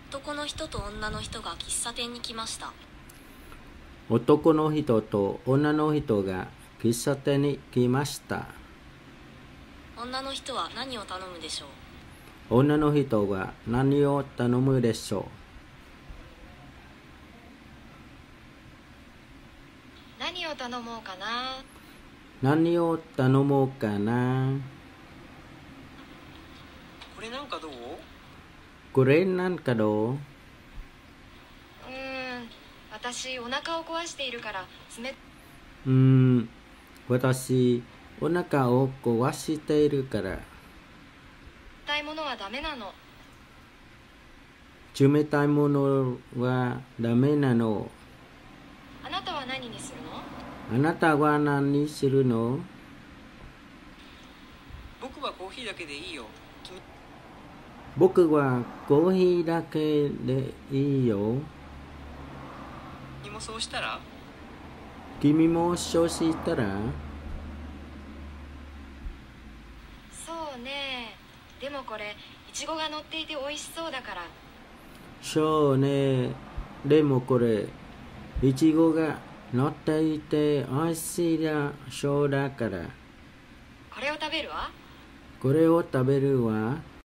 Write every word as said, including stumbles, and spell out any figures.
男の人と女の人が喫茶店に来ました。 男の人と女の人が喫茶店に来ました。 女の人は何を頼むでしょう。 女の人は何を頼むでしょう。何を頼もうかな。 何を頼もうかな。 これなんかどう？ これなんかどう？ うーん、私お腹を壊しているから冷うーん、私お腹を壊しているからたいものはダメなの。 冷たいものはダメなの。 あなたは何にするの？ あなたは何にするの？ 僕はコーヒーだけでいいよ。君僕はコーヒーだけでいいよ。 君もそうしたら？ 君もそうしたら？ そうね。でもこれいちごが乗っていて美味しそうだから。 そうね。でもこれいちごが乗っていて美味しいだそうだから。 これを食べるわ。 これを食べるわ。